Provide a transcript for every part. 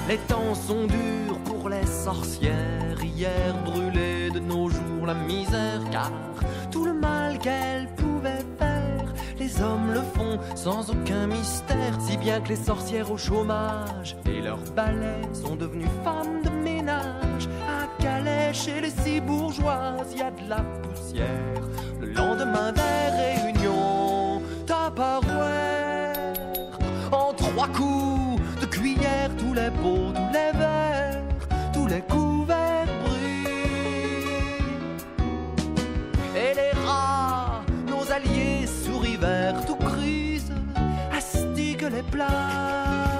Les temps sont durs pour les sorcières, hier brûlée de nos jours la misère, car tout le mal qu'elles pouvaient faire, les hommes le font sans aucun mystère, si bien que les sorcières au chômage et leurs balais sont devenues femmes de ménage. À Calais, chez les six bourgeoises, y a de la poussière. Le lendemain des réunions, Tupperware, en 3 coups de cuillère, tous les pots, tous les verres, tous les couverts brillent. Et les rats, nos alliés sourient verts, tout crise, astiquent les plats.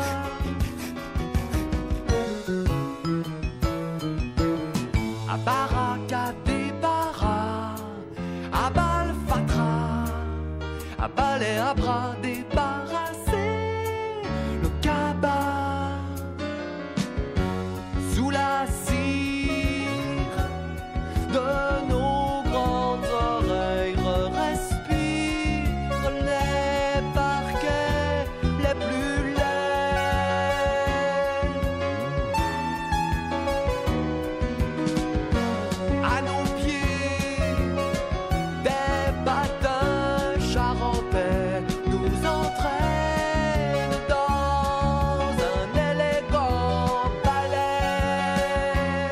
À baraque, à débarras, à balfatra, à balai, à bras débarrassé, le cabas sous la cire de nos grandes oreilles respire les parquets les plus laids. À nos pieds, des patins charentais nous entraînent dans un élégant palais.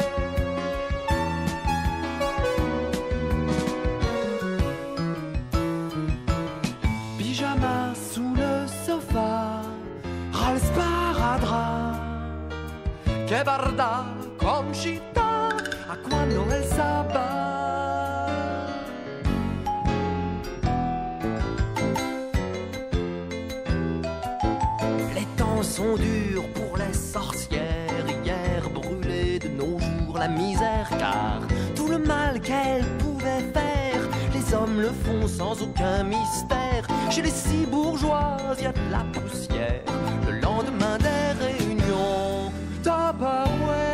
Pyjama sous le sofa, ras sparadrap, que barda Conchita, a quando elle s'abat. Les temps sont durs pour les sorcières, hier brûlée de nos jours la misère, car tout le mal qu'elles pouvaient faire, les hommes le font sans aucun mystère. Chez les six bourgeoises, y a de la poussière. Le lendemain des réunions, Tupperware,